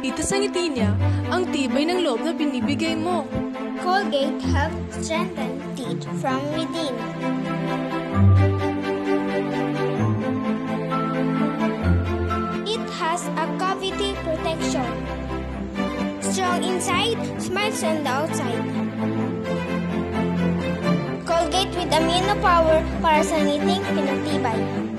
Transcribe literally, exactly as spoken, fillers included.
Dito sa ngiti niya, ang tibay ng loob na binibigay mo. Colgate helps strengthen teeth from within. It has a cavity protection. Strong inside, smiles on the outside. Colgate with amino power para sa ngiting pinagtibay.